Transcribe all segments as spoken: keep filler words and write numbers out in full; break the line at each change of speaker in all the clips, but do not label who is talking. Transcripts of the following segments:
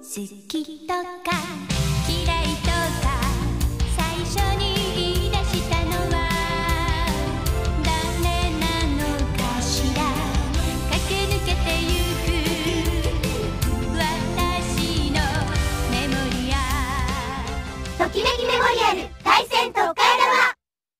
好きとか嫌いとか最初に言い出したのは誰なのかしら。駆け抜けてゆく私のメモリア。ときめきメモリアル対戦特化玉。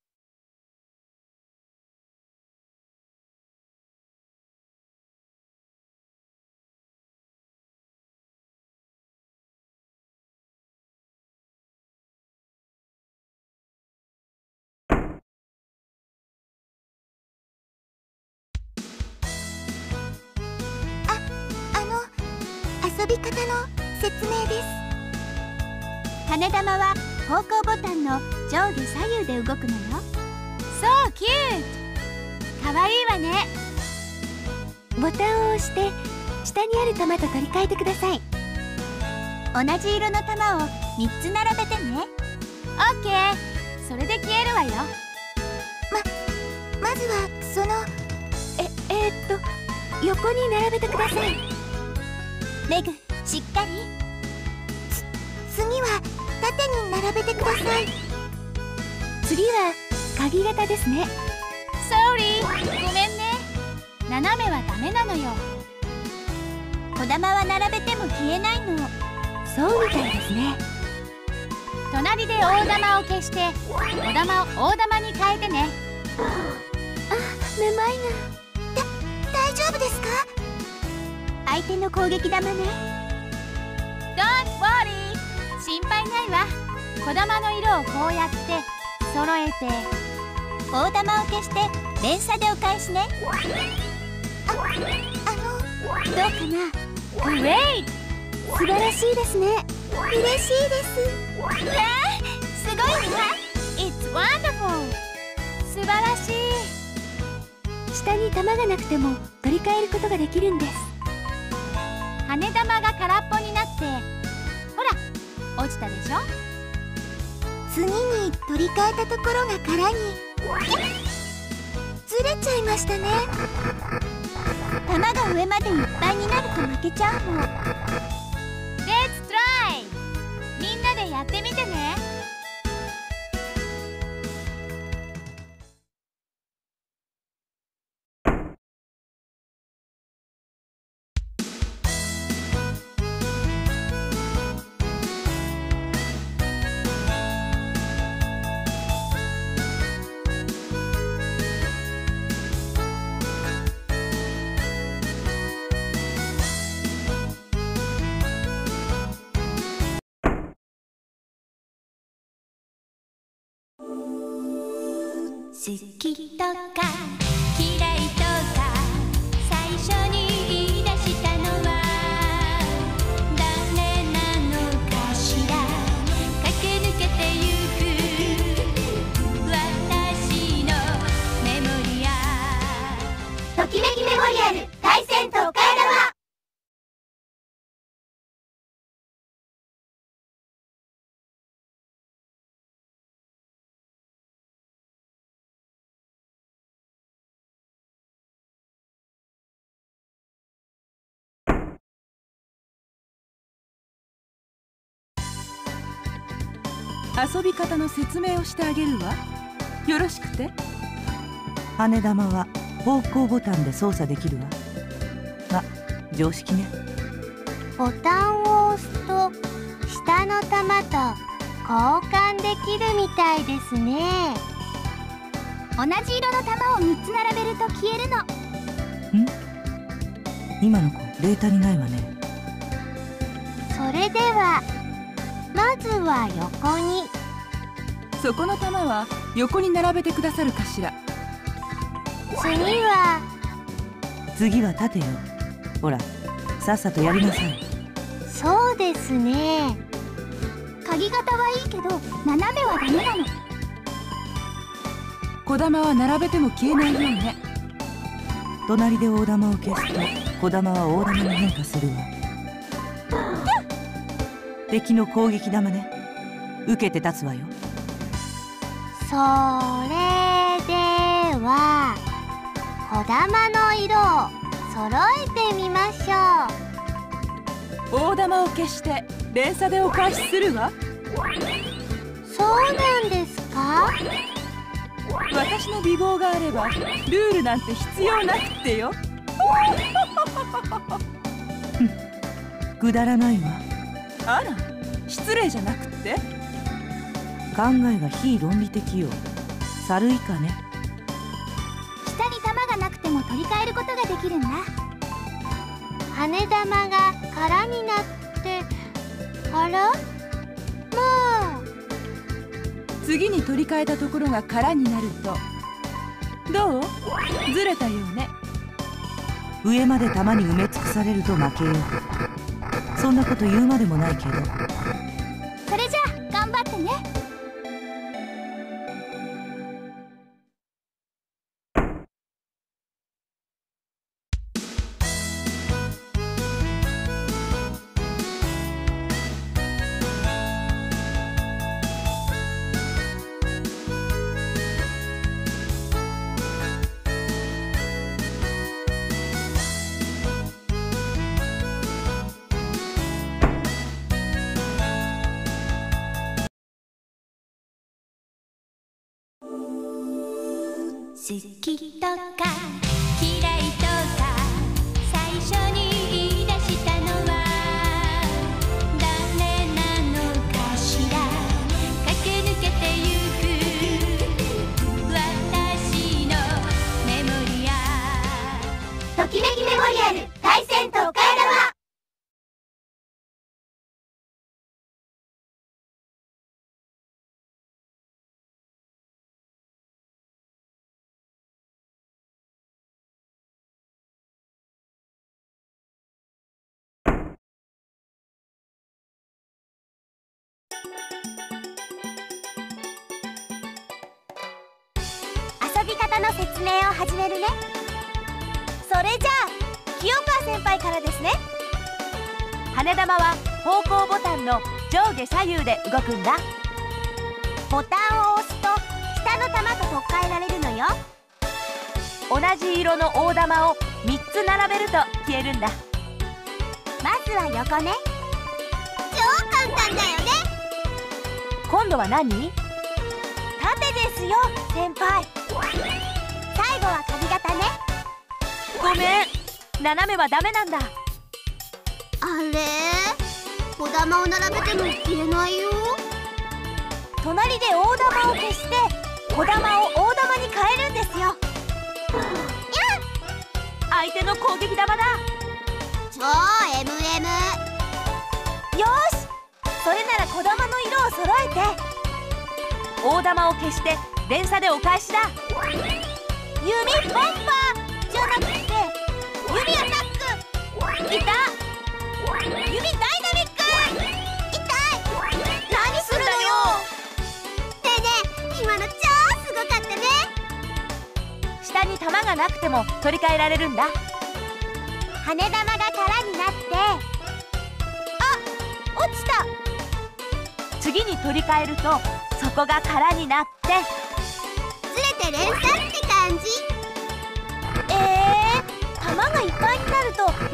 遊び方の説明です。
羽玉は方向ボタンの上下左右で動くのよ。そうキュート。かわいいわね。
ボタンを押して下にある玉と取り替えてください。
同じ色の玉をみっつ並べてね。オッケー。それで消えるわよ。
ままずはそのええー、っと横に並べてください。
メグ、しっかり。
つ次は縦に並べてください。次は鍵型ですね。
ソーリー、ごめんね。斜めはダメなのよ。小玉は並べても消えないの。
そうみたいですね。
隣で大玉を消して小玉を大玉に変えてね。
あ、めまいが。だ、大丈夫ですか？
相手の攻撃玉ね。Don't worry。 心配ないわ。小玉の色をこうやって揃えて大玉を消して連鎖でお返しね。
あ、あの
どうかな。グレイト。
素晴らしいですね。嬉しいです。
えー、すごいわ。 It's wonderful。 素晴らしい。
下に玉がなくても取り替えることができるんです。
羽玉が空っぽになってほら落ちたでしょ。
次に取り替えたところが空にずれちゃいましたね。
玉が上までいっぱいになると負けちゃうの。 Let's try。 みんなでやってみてね。好きとか嫌いとか最初に言い出したのは誰なのかしら。駆け抜けてゆく私のメモリア。ときめきメモリアル対戦特化玉。
遊び方の説明をしてあげるわ。よろしくて。
羽玉は方向ボタンで操作できるわ。ま、常識ね。
ボタンを押すと下の玉と交換できるみたいですね。
同じ色の玉をみっつ並べると消えるの。
ん？今の子データにないわね。
それではまずは横に。
そこの玉は横に並べてくださるかしら。
次は
次は縦よ。ほら、さっさとやりなさい。
そうですね。
鍵型はいいけど斜めはダメなの。
小玉は並べても消えないようね。
隣で大玉を消すと小玉は大玉に変化するわ。敵の攻撃玉ね。受けて立つわよ。
それでは小玉の色を揃えてみましょう。
大玉を消して連鎖でお返しするわ。
そうなんですか？
私の美貌があればルールなんて必要なくってよ。
くだらないわ。
あら、失礼じゃなくって？
考えが非論理的よ。猿以下ね。
下に玉がなくても取り替えることができるんだ。
羽玉が空になって空？もう
次に取り替えたところが空になるとどう？ずれたようね。
上まで玉に埋め尽くされると負けよ。そんなこと言うまでもないけど。
それじゃあ頑張ってね。
好きとか嫌いとか最初に言い出したのは誰なのかしら。駆け抜けてゆく私のメモリア。
ときめきメモリアル対戦特快玉。遊び方の説明を始めるね。それじゃあ清川先輩からですね。
羽玉は方向ボタンの上下左右で動くんだ。
ボタンを押すと下の玉と取っ換えられるのよ。
同じ色の大玉をみっつ並べると消えるんだ。
まずは横ね。超簡単だよね。
今度は何？
縦ですよ先輩。最後は髪型ね。
ごめん、斜めはダメなんだ。
あれ？小玉を並べても消えないよ。
隣で大玉を消して小玉を大玉に変えるんですよ。
相手の攻撃玉だ。
超 エムエム。
よし、それなら小玉の色を揃えて
大玉を消して連鎖でお返しだ。
弓ボンバーじゃなくて弓アタック。
いた。
弓ダイナミック。痛い。何するのよ。
ねえねえ、今の超すごかったね。
下に玉がなくても取り替えられるんだ。
羽玉が空になって、あ、落ちた。
次に取り替えるとそこが空になって
ずれて連鎖って感じ。
えー、玉がいっぱいになると